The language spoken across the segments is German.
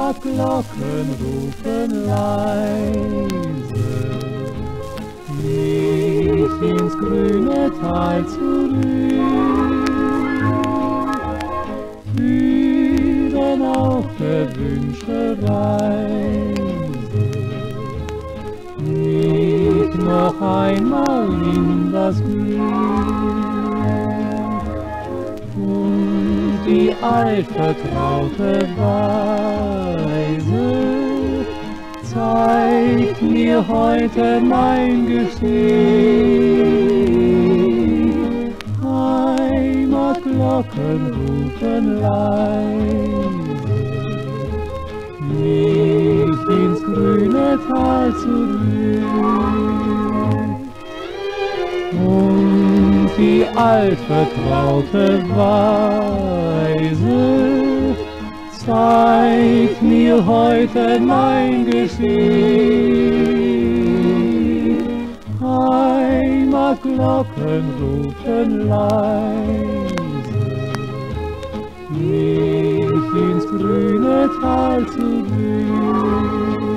Heimatglocken rufen leise mich ins grüne Tal zurück, führen auf der Wünsche Reise mich noch einmal in das Glück. Und die altvertraute Weise zeigt mir heute mein Geschick. Heimatglocken rufen leise mich ins grüne Tal zurück. Und die altvertraute Weise zeigt mir heute mein Geschick. Heimatglocken rufen leise mich ins grüne Tal zurück.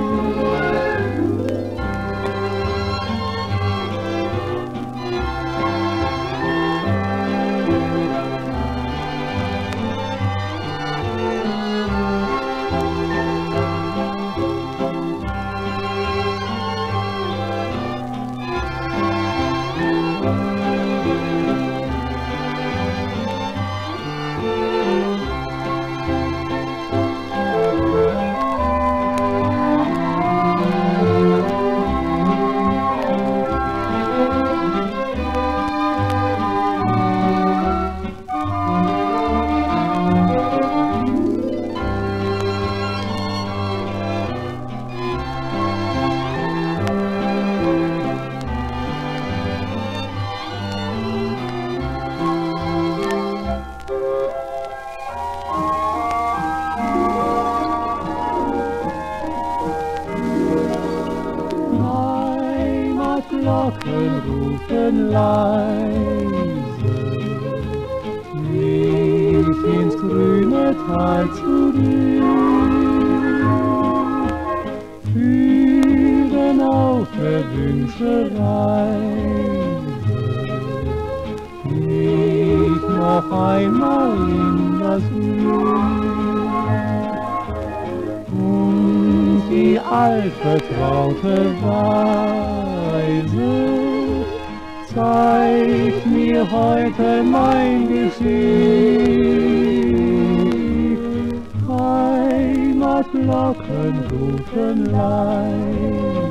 Heimatglocken rufen leise mich ins grüne Tal zurück, führen auf der Wünsche Reise mich noch einmal in das Glück. Und die altvertraute Weise zeigt mir heute mein Geschick. Heimatglocken rufen leise